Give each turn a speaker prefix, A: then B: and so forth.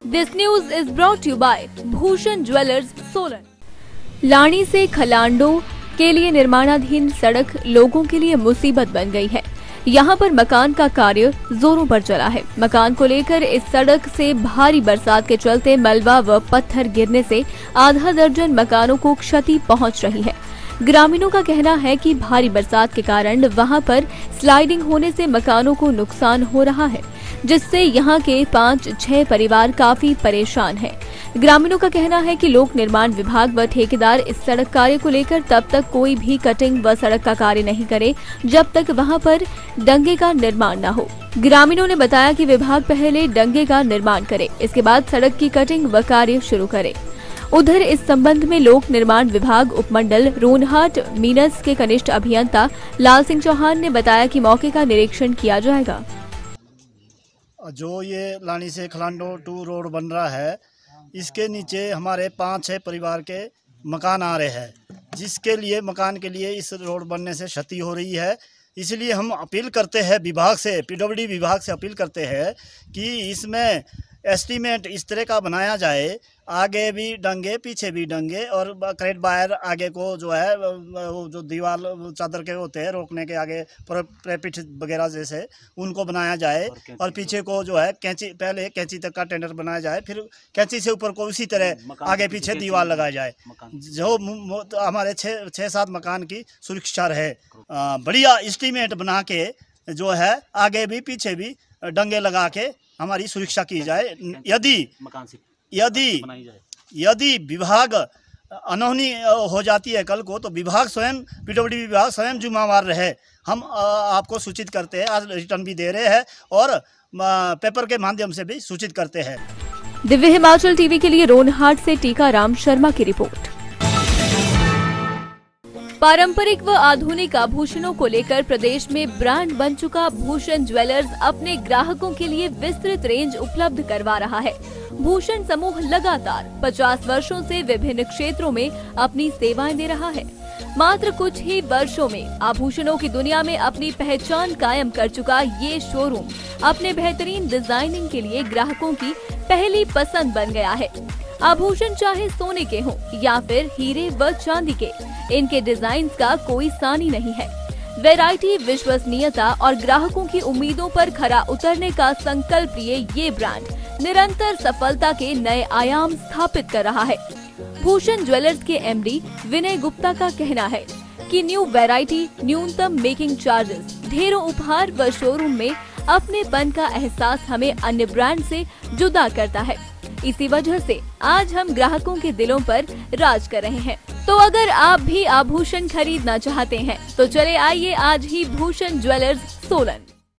A: This news is brought you by Bhushan jewellers Solan. लाणी से खलांडो के लिए निर्माणाधीन सड़क लोगों के लिए मुसीबत बन गई है। यहाँ पर मकान का कार्य जोरों पर चला है। मकान को लेकर इस सड़क से भारी बरसात के चलते मलबा व पत्थर गिरने से आधा दर्जन मकानों को क्षति पहुंच रही है। ग्रामीणों का कहना है कि भारी बरसात के कारण वहां पर स्लाइडिंग होने से मकानों को नुकसान हो रहा है, जिससे यहां के 5-6 परिवार काफी परेशान हैं। ग्रामीणों का कहना है कि लोक निर्माण विभाग व ठेकेदार इस सड़क कार्य को लेकर तब तक कोई भी कटिंग व सड़क का कार्य नहीं करे जब तक वहां पर डंगे का निर्माण न हो। ग्रामीणों ने बताया कि विभाग पहले डंगे का निर्माण करे, इसके बाद सड़क की कटिंग व कार्य शुरू करे। उधर इस संबंध में लोक निर्माण विभाग उपमंडल रोनहाट मीनस के कनिष्ठ अभियंता लाल सिंह चौहान ने बताया कि मौके का निरीक्षण किया जाएगा।
B: जो ये लाणी से खलांडो 2 रोड बन रहा है, इसके नीचे हमारे 5-6 परिवार के मकान आ रहे हैं, जिसके लिए मकान के लिए इस रोड बनने से क्षति हो रही है। इसलिए हम अपील करते हैं विभाग से, पीडब्ल्यूडी विभाग से अपील करते हैं कि इसमें एस्टीमेट इस तरह का बनाया जाए, आगे भी डंगे पीछे भी डंगे और क्रेट बायर आगे को जो है वो जो दीवार चादर के होते हैं रोकने के आगे प्रेपिट वगैरह जैसे उनको बनाया जाए और पीछे को जो है कैंची, पहले कैंची तक का टेंडर बनाया जाए, फिर कैंची से ऊपर को उसी तरह आगे पीछे दीवार लगाया जाए, जो हमारे 6-7 मकान की सुरक्षा रहे। बढ़िया एस्टीमेट बना के जो है आगे भी पीछे भी डंगे लगा के हमारी सुरक्षा की जाए। यदि विभाग अनहोनी हो जाती है कल को, तो विभाग स्वयं, पीडब्ल्यूडी विभाग स्वयं जिम्मेवार रहे। हम आपको सूचित करते हैं, आज रिटर्न भी दे रहे हैं और पेपर के माध्यम से भी सूचित करते हैं।
A: दिव्य हिमाचल टीवी के लिए रोनहाट से टीकाराम शर्मा की रिपोर्ट। पारंपरिक व आधुनिक आभूषणों को लेकर प्रदेश में ब्रांड बन चुका भूषण ज्वेलर्स अपने ग्राहकों के लिए विस्तृत रेंज उपलब्ध करवा रहा है। भूषण समूह लगातार 50 वर्षों से विभिन्न क्षेत्रों में अपनी सेवाएं दे रहा है। मात्र कुछ ही वर्षों में आभूषणों की दुनिया में अपनी पहचान कायम कर चुका ये शोरूम अपने बेहतरीन डिजाइनिंग के लिए ग्राहकों की पहली पसंद बन गया है। आभूषण चाहे सोने के हों या फिर हीरे व चांदी के, इनके डिजाइन का कोई सानी नहीं है। वैरायटी, विश्वसनीयता और ग्राहकों की उम्मीदों पर खरा उतरने का संकल्प लिए ये ब्रांड निरंतर सफलता के नए आयाम स्थापित कर रहा है। भूषण ज्वेलर्स के एमडी विनय गुप्ता का कहना है कि न्यू वैरायटी, न्यूनतम मेकिंग चार्जेस, ढेरों उपहार व शोरूम में अपनेपन का एहसास हमें अन्य ब्रांड से जुदा करता है। इसी वजह से आज हम ग्राहकों के दिलों पर राज कर रहे हैं। तो अगर आप भी आभूषण खरीदना चाहते हैं तो चले आइए आज ही भूषण ज्वेलर्स सोलन।